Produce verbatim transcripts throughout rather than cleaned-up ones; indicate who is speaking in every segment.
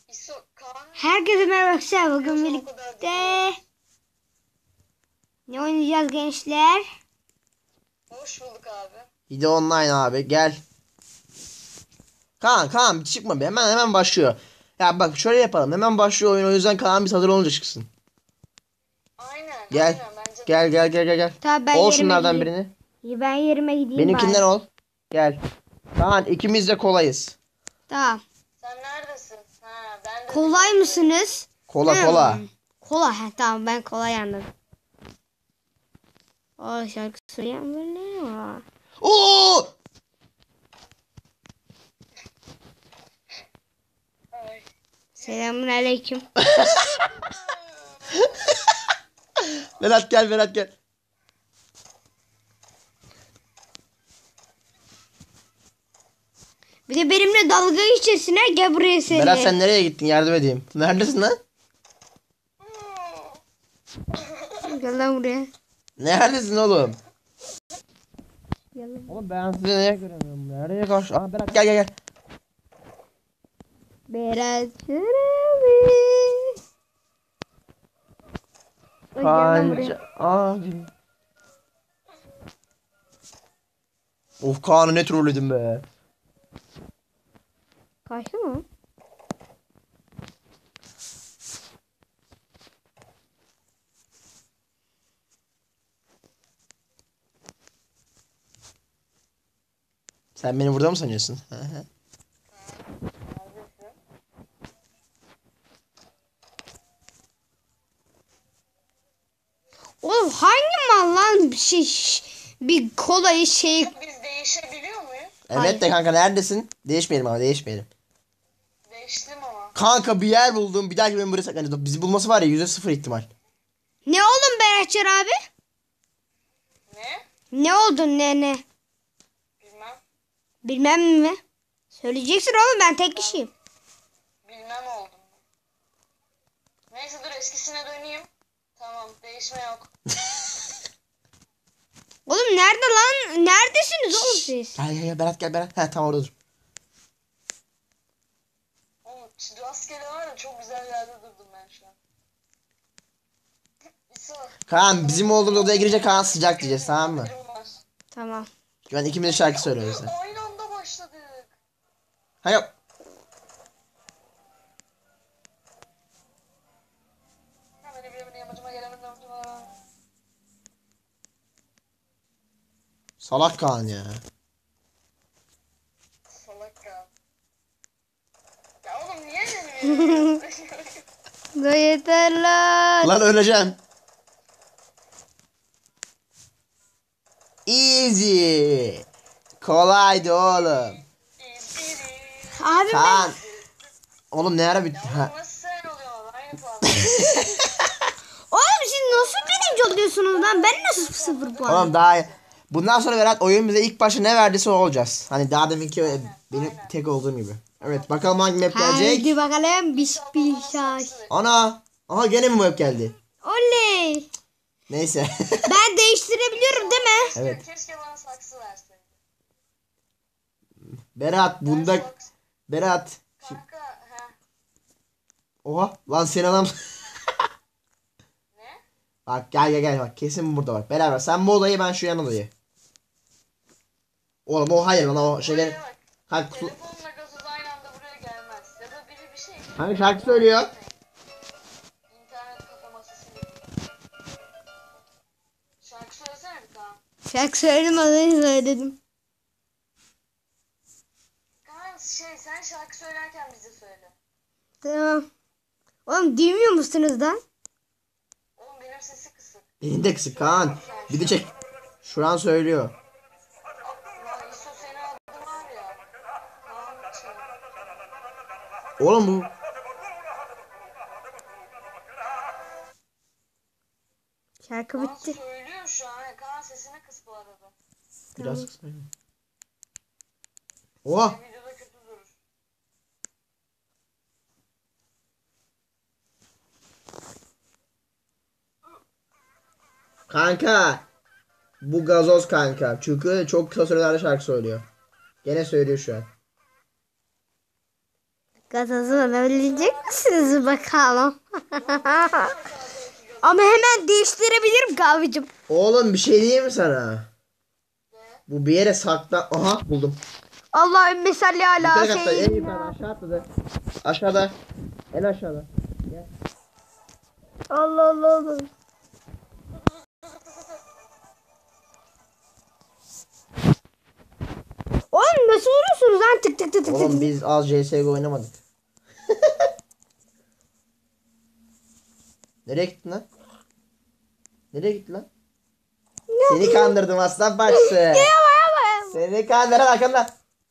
Speaker 1: Herkese merhaba arkadaşlar. Bugün birlikte ne oynayacağız gençler?
Speaker 2: Hoş bulduk abi.
Speaker 3: Bir de online abi gel. Kaan Kaan çıkma be, hemen hemen başlıyor. Ya bak şöyle yapalım, hemen başlıyor oyun, o yüzden Kaan biz hazır olunca çıksın.
Speaker 2: Aynen.
Speaker 3: Gel.
Speaker 2: Aynen, bence
Speaker 3: Gel
Speaker 2: de.
Speaker 3: gel gel gel gel.
Speaker 1: Tamam, ben
Speaker 3: Ol
Speaker 1: yerime
Speaker 3: şunlardan
Speaker 1: gideyim.
Speaker 3: birini.
Speaker 1: İyi, ben yerime gideyim
Speaker 3: Benimkinden
Speaker 1: bari.
Speaker 3: ol. Gel. Kaan ikimiz de kolayız.
Speaker 1: Tamam.
Speaker 2: Sen neredesin? Ha, ben de
Speaker 1: Kolay mısınız?
Speaker 3: Kola
Speaker 1: Hmm.
Speaker 3: kola.
Speaker 1: Kola. He, tamam, ben kolay anladım. O şarkı söyleyen böyle ne var?
Speaker 3: Oo!
Speaker 2: Ay.
Speaker 1: Selamun aleyküm.
Speaker 3: Berat gel, Berat gel.
Speaker 1: Bir de benimle dalga geçesine gel buraya seni.
Speaker 3: Berat sen nereye gittin, yardım edeyim. Neredesin lan?
Speaker 1: Gel lan buraya.
Speaker 3: Neredesin oğlum?
Speaker 1: Gel lan.
Speaker 3: Oğlum ben sizi neye göremiyorum? Nereye karşı? Aa Berat gel gel gel.
Speaker 1: Berat Şerami. Gel lan buraya.
Speaker 3: Kanca abi. Of Kaan'ı ne trolledim be.
Speaker 1: Kaçtı mı?
Speaker 3: Sen beni burada mı sanıyorsun? Hı hı.
Speaker 1: Oğlum hangi mal lan bir şey bir kolayı şey
Speaker 2: Biz değişebiliyor muyuz?
Speaker 3: Evet
Speaker 1: Hayır.
Speaker 3: de kanka neredesin? Değişmeyelim ama değişmeyelim.
Speaker 2: Değiştim ama.
Speaker 3: Kanka bir yer buldum. Bir dahaki bölüm buraya saklanacağız. Bizi bulması var ya, yüzde sıfır ihtimal.
Speaker 1: ne oğlum Beratçar abi?
Speaker 2: Ne?
Speaker 1: Ne oldun ne ne?
Speaker 2: Bilmem.
Speaker 1: Bilmem mi? Söyleyeceksin oğlum, ben tek kişiyim.
Speaker 2: Bilmem oldum. Neyse dur eskisine döneyim. Tamam, değişme yok.
Speaker 1: Oğlum nerede lan? Neredesiniz oğlum siz?
Speaker 3: Gel gel gel Berat gel Berat. He tamam, orada dur.
Speaker 2: Oğlum rastgele var ya, çok güzel yerde durdum ben şu an. İsa.
Speaker 3: Kaan bizim olduğumuz odaya girecek, Kaan sıcak diyeceğiz, tamam mı?
Speaker 2: haberim var.
Speaker 1: Tamam.
Speaker 3: Şu an ikimiz de şarkı söylüyoruz. yani.
Speaker 2: Aynı anda başladık.
Speaker 3: Hayır.
Speaker 2: Hemen evime yamacıma gelemedim. Yamacıma.
Speaker 3: Salak Kaan ya.
Speaker 2: Salak ya. Ya oğlum niye benim
Speaker 1: Da yeter lan.
Speaker 3: Lan öleceğim. Easy. Kolaydı oğlum.
Speaker 1: Abi ben
Speaker 3: Kaan. Oğlum ne ara bitti? Ha.
Speaker 2: Nasıl sen oluyorsun? Aynı puan.
Speaker 1: oğlum siz nasıl birinci oluyorsunuz lan? Ben nasıl sıfır puan?
Speaker 3: Oğlum daha bundan sonra Berat oyun bize ilk başta ne verdiyse o olacağız. Hani daha deminki e, benim tek olduğum gibi. Evet bakalım hangi map gelecek.
Speaker 1: Hadi bakalım bismillah.
Speaker 3: Ana. Aha gene mi map geldi?
Speaker 1: Oley.
Speaker 3: Neyse.
Speaker 1: Ben değiştirebiliyorum değil mi?
Speaker 3: Evet.
Speaker 2: Keşke bana saksı verseydin.
Speaker 3: Berat bunda
Speaker 2: Saksı-
Speaker 3: Berat. Şi-
Speaker 2: Kanka he.
Speaker 3: Oha lan sen adam.
Speaker 2: Ne?
Speaker 3: Bak gel gel gel bak, kesin burada bak. Beraber sen bu odayı, ben şu yan odayı. Oğlum o hayır lan, o şeyler.
Speaker 2: Buraya bak.
Speaker 3: Ha, kutu...
Speaker 2: Telefonla gazoz aynı anda buraya gelmez. Ya da biri bir şey.
Speaker 3: Hani şarkı söylüyor.
Speaker 2: İnternet kafa masası gibi. Şarkı söylesene bir tane.
Speaker 1: Şarkı söyledim, adını söyledim.
Speaker 2: Kaan şey sen şarkı söylerken bize söyle.
Speaker 1: Tamam. Oğlum duymuyor musunuz lan?
Speaker 2: Oğlum benim sesi kısık.
Speaker 3: Benim de kısık Kaan. Bir de çek. Şu an söylüyor.
Speaker 2: Lan İso seni adı var ya. Kaan için.
Speaker 3: Oğlum bu.
Speaker 1: Şarkı
Speaker 2: Kaan
Speaker 1: bitti.
Speaker 2: söylüyor şu an. Kaan sesini kıs bu arada.
Speaker 3: Biraz kısmayın. Oha.
Speaker 2: Videoda kötü durur.
Speaker 3: Kanka. Bu gazoz kanka. Çünkü çok kısa sürelerde şarkı söylüyor. Gene söylüyor şu an.
Speaker 1: Gazozu alabilecek misiniz bakalım? Ama hemen değiştirebilirim kahvecim.
Speaker 3: Oğlum bir şey diyeyim mi sana? Bu bir yere saklan. Aha buldum.
Speaker 1: Allahümme salli ala
Speaker 3: Yukarı katta en
Speaker 1: seyyidina.
Speaker 3: yukarıda aşağı atladı. Aşağıda. En aşağıda. Gel.
Speaker 1: Allah Allah Allah. Oğlum nasıl vuruyorsunuz lan tık tık tık tık
Speaker 3: Oğlum
Speaker 1: tık.
Speaker 3: biz az C S G O oynamadık. Nereye gittin lan? Nereye gittin lan? Seni kandırdım aslan parçası. Seni kandırdım arkamda.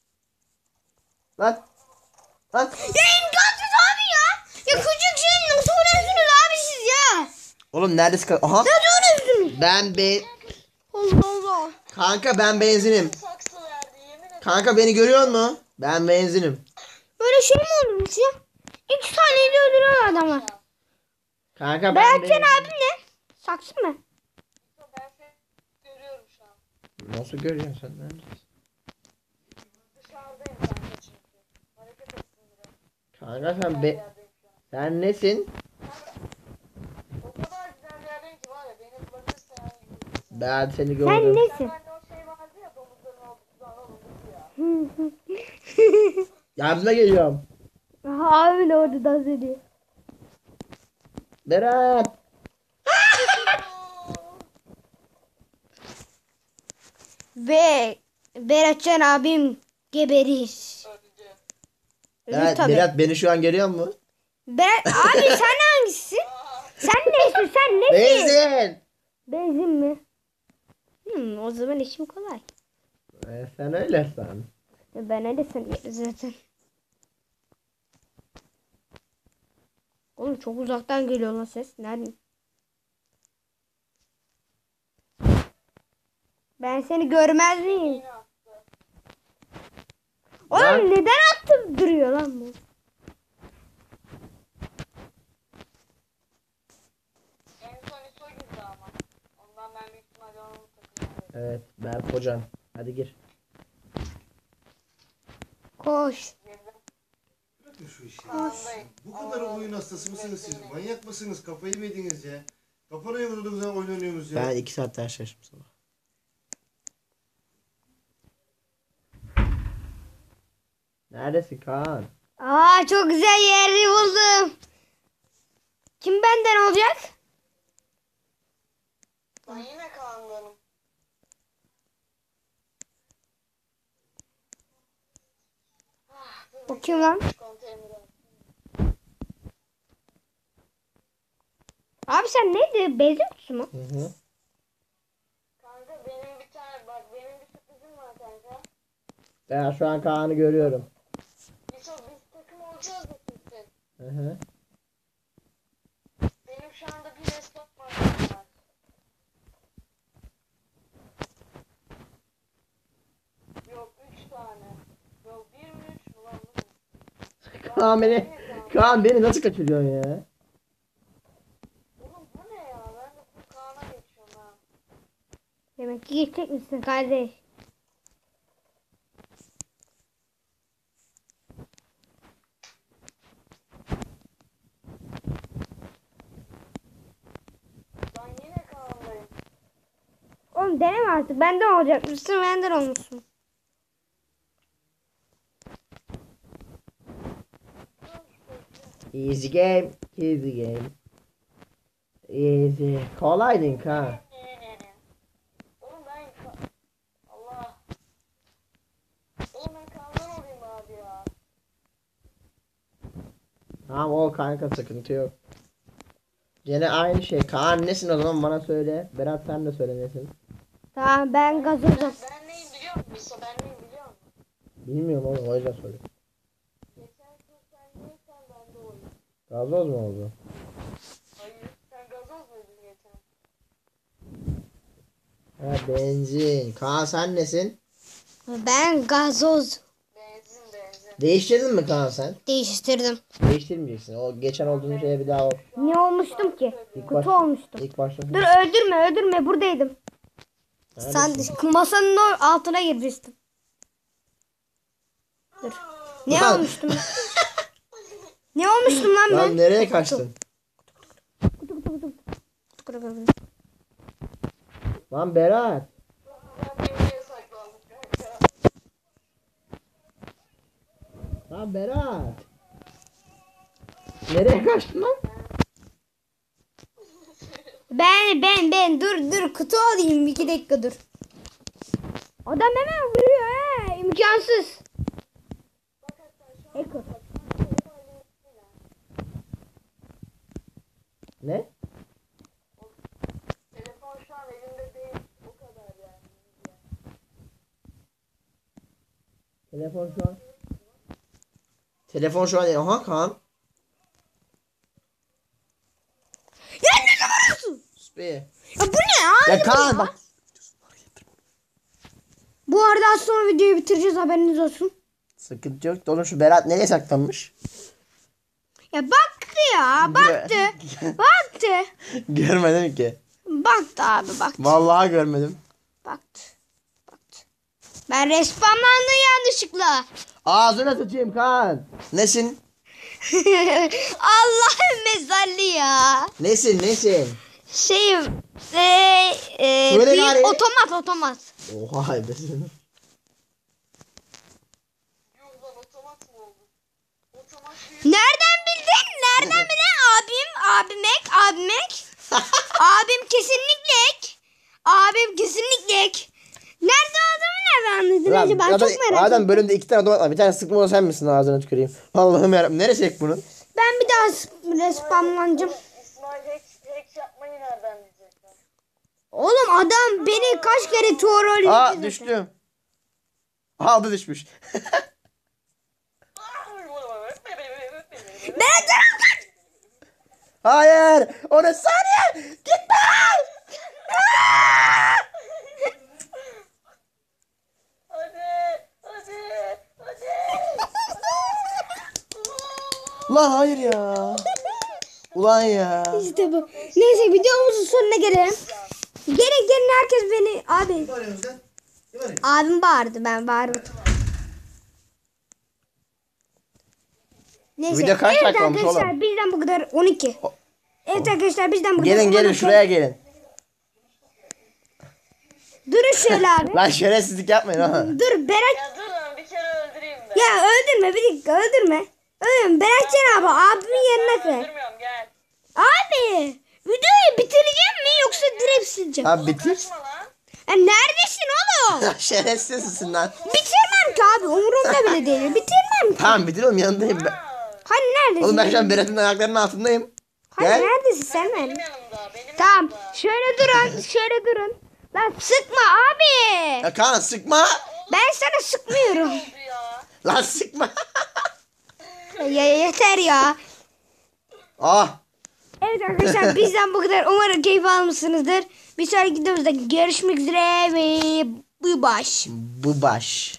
Speaker 3: Lan. Lan.
Speaker 1: Ya imkansız abi ya. Ya küçük şeyi nasıl vuruyorsunuz abi siz ya?
Speaker 3: Oğlum neredesin? ka- Aha.
Speaker 1: Nasıl vuruyorsunuz?
Speaker 3: Ben be...
Speaker 1: Allah Allah.
Speaker 3: Kanka ben benzinim.
Speaker 2: Saksı verdi yemin ederim.
Speaker 3: Kanka beni görüyor musun? Ben benzinim.
Speaker 1: Böyle şey mi olurmuş ya? İki saniyede öldürüyor adamı.
Speaker 3: Kanka ben
Speaker 1: Berkcan
Speaker 3: benzinim.
Speaker 1: abim ne? Saksı mı?
Speaker 2: Ben seni görüyorum şu an.
Speaker 3: Nasıl görüyorsun sen? Neredesin?
Speaker 2: Dışarıdayım kanka çünkü. Hareket etsin biraz.
Speaker 3: Kanka sen
Speaker 2: Güzel
Speaker 3: be...
Speaker 2: yerdeyim şu an.
Speaker 3: Sen nesin?
Speaker 2: O kadar güzel bir yerdeyim ki var ya beni bırakırsa yani yürürsün.
Speaker 3: Ben seni
Speaker 1: Sen
Speaker 3: gördüm.
Speaker 1: nesin?
Speaker 2: Bende o şey vardı ya domuzların altından alındı ya.
Speaker 3: Yardıma geliyorum.
Speaker 1: Abi de orada dans ediyor.
Speaker 3: Berat.
Speaker 1: Ve Beratcan abim geberir.
Speaker 2: Öldü.
Speaker 1: Ölür
Speaker 3: Evet,
Speaker 1: tabii.
Speaker 3: Berat beni şu an görüyor mu?
Speaker 1: Berat abi sen hangisisin? Sen nesin? Sen nesin?
Speaker 3: Benzin.
Speaker 1: Benzin mi? Hmm, o zaman işim kolay.
Speaker 3: Ee, sen öyle san.
Speaker 1: Ben öyle sanıyorum zaten. Oğlum çok uzaktan geliyor lan ses. Nerede? Ben seni görmez miyim?
Speaker 2: Yine attı.
Speaker 1: Oğlum
Speaker 3: Lan.
Speaker 1: neden attım duruyor lan bu?
Speaker 2: En son iso girdi ama. Ondan ben büyük ihtimalle onun takımına
Speaker 3: Evet Berk hocan. Hadi gir.
Speaker 1: Koş.
Speaker 4: Bırakın şu işi.
Speaker 2: Kaan'dayım.
Speaker 4: Bu kadar oyun hastası mısınız siz? Manyak mısınız? Kafayı mı yediniz ya? Kafana yumruduğunuz zaman oyun oynuyorsunuz ya.
Speaker 3: Ben iki saat ders çalıştım sabah. Neredesin Kaan?
Speaker 1: Aa çok güzel yeri buldum. Kim benden olacak?
Speaker 2: Ben yine Kaan'danım.
Speaker 1: O kim lan?
Speaker 2: Konteynere.
Speaker 1: Abi sen neydi? Benzin kutusu mu?
Speaker 3: Hı hı.
Speaker 2: Kanka benim bir tane bak benim bir sürprizim var kanka.
Speaker 3: Ben şu an Kaan'ı görüyorum.
Speaker 2: Yusuf biz takım olacağız mı kesin?
Speaker 3: Hı hı.
Speaker 2: Benim şu anda bir restop var. kanka. Yok üç tane. Yok bir mi üç mü lan bu ne?
Speaker 3: Kaan beni, Kaan beni nasıl kaçırıyorsun ya?
Speaker 2: Oğlum bu ne ya? Ben de bu Kaan'a geçiyorum ha.
Speaker 1: Demek ki geçecek misin kardeş?
Speaker 2: Ben yine Kaan'dayım.
Speaker 1: Oğlum deneme artık. Benden olacak mısın? Benden olmuşsun.
Speaker 3: Easy game, easy game. Easy. Kolaydın Kaan.
Speaker 2: Oğlum ben Ka- Allah. Oğlum ben Kaan'dan olayım abi ya.
Speaker 3: Tamam o kanka sıkıntı yok. Gene aynı şey. Kaan nesin o zaman bana söyle. Berat sen de söyle nesin.
Speaker 1: Tamam ben gazozum.
Speaker 2: Ben neyim biliyor musun? Miso ben neyim biliyor musun?
Speaker 3: Bilmiyorum oğlum o yüzden soruyorum.
Speaker 2: Geçen tur sen neysen ben de oyum.
Speaker 3: Gazoz mu oldu?
Speaker 2: Hayır. Sen gazoz muydun geçen?
Speaker 3: Ha benzin. Kaan sen nesin?
Speaker 1: Ben gazoz.
Speaker 2: Benzin benzin.
Speaker 3: Değiştirdin mi Kaan sen?
Speaker 1: Değiştirdim.
Speaker 3: Değiştirmeyeceksin. O geçen olduğun şeye bir daha ol.
Speaker 1: Ne olmuştum ki?
Speaker 3: İlk
Speaker 1: Kutu
Speaker 3: baş-
Speaker 1: olmuştum.
Speaker 3: İlk başta.
Speaker 1: Dur öldürme öldürme buradaydım. Sen
Speaker 3: Neredesin?
Speaker 1: masanın o altına girmiştin. Dur. Ne
Speaker 3: Lan.
Speaker 1: olmuştum? Ne olmuştum lan ben?
Speaker 3: Lan nereye kaçtın? Lan Berat.
Speaker 2: Ben nereye saklandım kanka?
Speaker 3: Lan Berat. Nereye kaçtın lan?
Speaker 1: Ben ben ben dur dur kutu alayım iki dakika dur. Adam hemen vuruyor he imkansız. Eko.
Speaker 3: Ne?
Speaker 2: Telefon şu an elimde değil. O kadar yani.
Speaker 3: Telefon şu an. Telefon şu an. Aha Kaan.
Speaker 1: Ya ne vuruyorsun?
Speaker 3: Sus be.
Speaker 1: Ya bu ne ya?
Speaker 3: Ya Kaan bak.
Speaker 1: Bu arada az sonra videoyu bitireceğiz haberiniz olsun.
Speaker 3: Sıkıntı yok. Oğlum şu Berat nereye saklanmış?
Speaker 1: Ya baktı ya baktı. baktı.
Speaker 3: Görmedim ki.
Speaker 1: Baktı abi baktı.
Speaker 3: Vallahi görmedim.
Speaker 1: Baktı. Baktı. Ben respawnlandım yanlışlıkla.
Speaker 3: Ağzına sıçayım Kaan. Nesin?
Speaker 1: Allah'ın mezarlı ya.
Speaker 3: Nesin nesin?
Speaker 1: Şey e, e,
Speaker 3: Söyle
Speaker 1: büyük
Speaker 3: gari.
Speaker 1: otomat otomat.
Speaker 3: Oha ebesin.
Speaker 2: Yuh lan otomat mı oldu? Otomat büyük.
Speaker 1: Nereden bildin? Nereden bildin? Abim, abim ek, abim ek. abim kesinlikle ek. Abim kesinlikle ek. Nerede olduğumu nereden anladın
Speaker 3: Lan
Speaker 1: acaba?
Speaker 3: adam,
Speaker 1: Çok merak
Speaker 3: adam
Speaker 1: ettim.
Speaker 3: bölümde iki tane otomat var. Bir tane sıkma o sen misin ağzına tüküreyim. Allah'ım yarabbim. Neresi ek bunun?
Speaker 1: Ben bir daha respawnlanacağım.
Speaker 2: İsmail hack, hack yapmayı nereden bilecekler?
Speaker 1: Oğlum adam beni kaç kere troll
Speaker 3: Aa
Speaker 1: etti.
Speaker 3: düştüm. Aldı düşmüş.
Speaker 1: Ben taraftan.
Speaker 3: Hayır. O ne saniye? Gitme.
Speaker 2: Hadi, hadi, hadi.
Speaker 3: Lan hayır ya. Ulan ya.
Speaker 1: İşte bu. Neyse videomuzun sonuna gelelim. Gelin gelin herkes beni abi.
Speaker 4: Ne arıyorsunuz lan? Ne arıyorsunuz?
Speaker 1: Abim bağırdı ben bağırdım. Neyse.
Speaker 3: Video kaç
Speaker 1: evet
Speaker 3: dakika olmuş
Speaker 1: arkadaşlar
Speaker 3: oğlum?
Speaker 1: bizden bu kadar on iki. Evet arkadaşlar bizden bu kadar
Speaker 3: Gelin gelin
Speaker 1: on iki.
Speaker 3: şuraya gelin.
Speaker 1: Durun şöyle abi.
Speaker 3: Lan şerefsizlik yapmayın ha.
Speaker 1: Dur Berat.
Speaker 2: Ya dur lan bir kere öldüreyim de.
Speaker 1: Ya öldürme bir dakika öldürme. Öldürme Beratcan abi abimin yanına koy.
Speaker 2: Öldürmüyorum gel.
Speaker 1: Abi videoyu bitireceğim mi yoksa direkt sileceğim?
Speaker 3: Abi bitir.
Speaker 2: Kaçma lan.
Speaker 1: Ya neredesin oğlum?
Speaker 3: Şerefsizsin lan.
Speaker 1: Bitirmem ki abi umurumda bile değil. Bitirmem ki.
Speaker 3: Tamam bitir oğlum yanındayım. Ben.
Speaker 1: Hani neredesin?
Speaker 3: Oğlum ben şu an Berat'ın ayaklarının altındayım.
Speaker 1: Hani
Speaker 3: Gel.
Speaker 1: neredesin sen nerede?
Speaker 2: Benim yanımda, benim
Speaker 1: Tamam
Speaker 2: yanımda.
Speaker 1: şöyle durun şöyle durun. Lan sıkma abi.
Speaker 3: Ya Kaan sıkma.
Speaker 1: Ben sana sıkmıyorum.
Speaker 2: Oldu ya.
Speaker 3: Lan sıkma.
Speaker 1: Ya yeter ya.
Speaker 3: Ah.
Speaker 1: Evet arkadaşlar bizden bu kadar. Umarım keyif almışsınızdır. Bir sonraki videomuzda görüşmek üzere ve bu baş.
Speaker 3: Bu baş.